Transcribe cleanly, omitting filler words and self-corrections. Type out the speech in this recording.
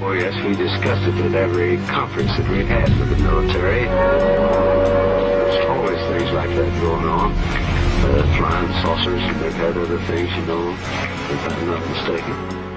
Oh, yes, we discussed it at every conference that we've had with the military. There's always things like that going on. Flying saucers, and they've had other things, if I'm not mistaken.